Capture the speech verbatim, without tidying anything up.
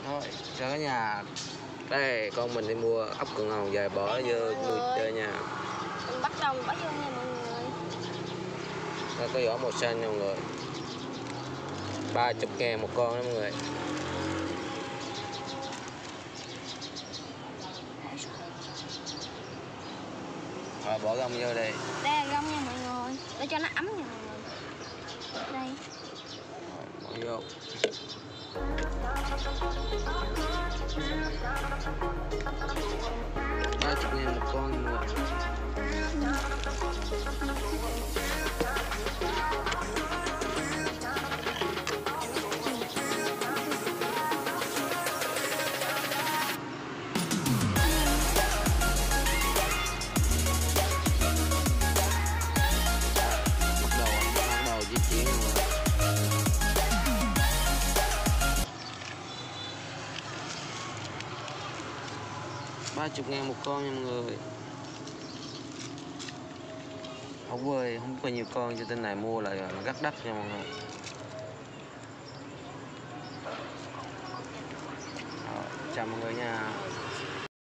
Rồi, cho cả nhà. Đây, con mình đi mua ốc cần hồng về bỏ vô nuôi chơi nha. Mình bắt đầu bắt vô nha mọi người. Đây có vỏ màu xanh nha mọi người. ba mươi ngàn một con đó mọi người. Rồi bỏ gông vô đây. Đây là gông nha mọi người. Để cho nó ấm nha mọi người. Đây. Rồi, bỏ vô. ba mươi ngàn một con mọi người. ba mươi ngàn một con nha mọi người. Không ơi, không có nhiều con cho tên này mua lại nó rất đắt nha mọi người. Rồi, chào mọi người nha.